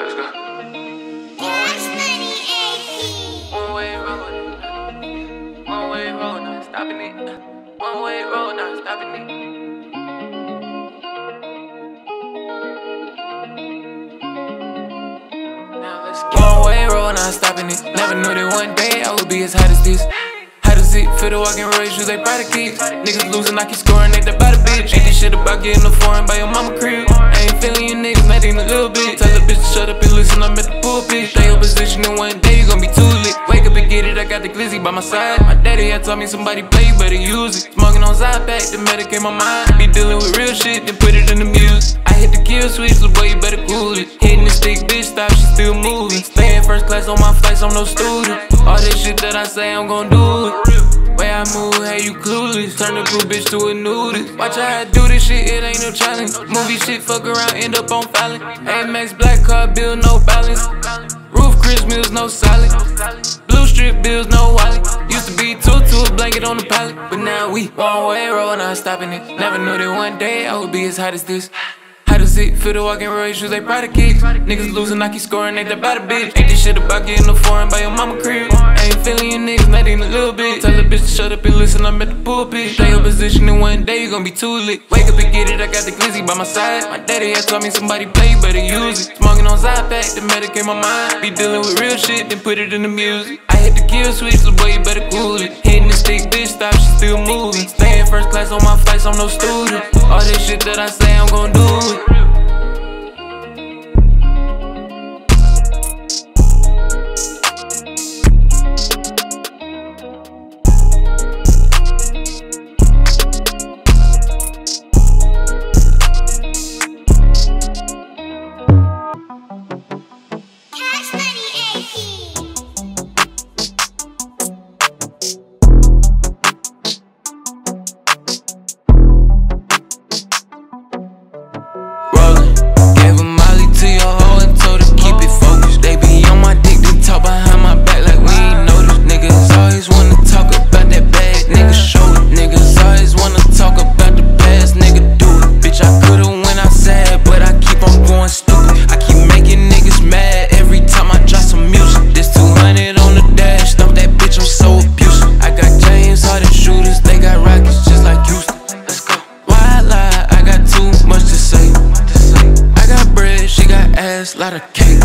let's go. One-way road, not stopping it. One-way road, not stopping it. Now let's go. One-way road, not stopping it. Never knew that one day I would be as hot as this. How does it feel to walk in road shoes, they proud of kids? Niggas losing, I keep scoring, ain't that about a bitch. Ain't this shit about getting a foreign by your mama crib. I ain't feeling you niggas, not even a little bit. Tell a bitch to shut up and listen, I'm at the pulpit. Stay in position and one day you gon' be too lit. Wake up and get it, I got the glizzy by my side. My daddy had taught me somebody play, better use it. Smoking on Zypack, the medic in my mind. Be dealing with real shit, then put it in the music. I hit the kill switch, little boy, you better cool it. Hitting the stick, bitch, stop, she still moving. Staying first class on my flights, I'm no student. All this shit that I say, I'm gon' do it. Way I move, hey, you clueless. Turn the blue bitch to a nudist. Watch how I do this shit, it ain't no challenge. Movie shit, fuck around, end up on Fallon. AMX black car bill, no balance. Roof Chris Mills, no solid. Blue strip bills, no wallet. Used to be two to a blanket on the pallet, but now we one-way road, not stopping it. Never knew that one day I would be as hot as this. How does it feel to walk in road shoes, they proud of kids? Niggas losing, I keep scoring, ain't that about a bitch. Ain't this shit about getting a foreign by your mama crib. I ain't feeling you niggas, not even a little bit. Tell a bitch to shut up and listen, I'm at the pulpit. Stay in position and one day you gon' be too lit. Wake up and get it, I got the glizzy by my side. My daddy had taught me somebody play, better use it. Smoking on Zypack, the medic in my mind. Be dealing with real shit, then put it in the music. I hit the kill switch, little boy, you better cool it. Hitting the stick, bitch, stop, she still moving. Staying first class on my flights, I'm no student. All this shit that I say, I'm gon' do it. Lot of cake.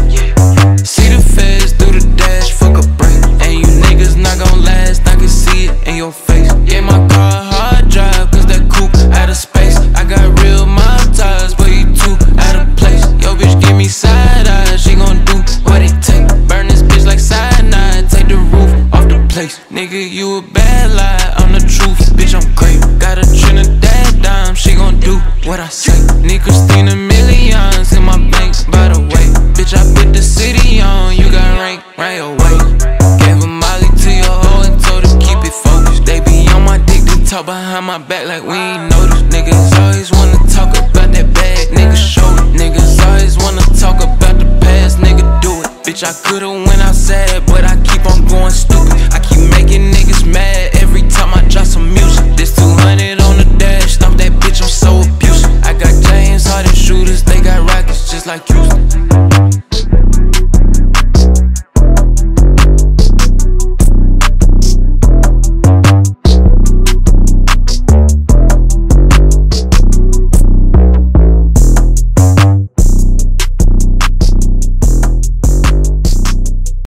See the feds do the dash, fuck a break. And you niggas not gon' last, I can see it in your face. Yeah, my car hard drive, cause that coupe out of space. I got real mob ties, but you too out of place. Yo, bitch, give me side eyes, she gon' do what it take. Burn this bitch like cyanide, take the roof off the place. Nigga, you a bad lie, I'm the truth, bitch, I'm great. Got a Trinidad dime, she gon' do what I say. Need Christina millions in my bank, by the way. Bitch, I put the city on, you got rank right away. Gave a molly to your hoe and told her keep it focused. They be on my dick, they talk behind my back like we ain't noticed. Niggas always wanna talk about that bag, niggas show it. Niggas always wanna talk about the past, nigga do it. Bitch, I could've went outside, but I keep on going stupid. I keep making niggas mad every time I drop some music. This 200 on the dash, stomp that bitch, I'm so abusive. I got James Harden shooters, they got rockets just like Houston.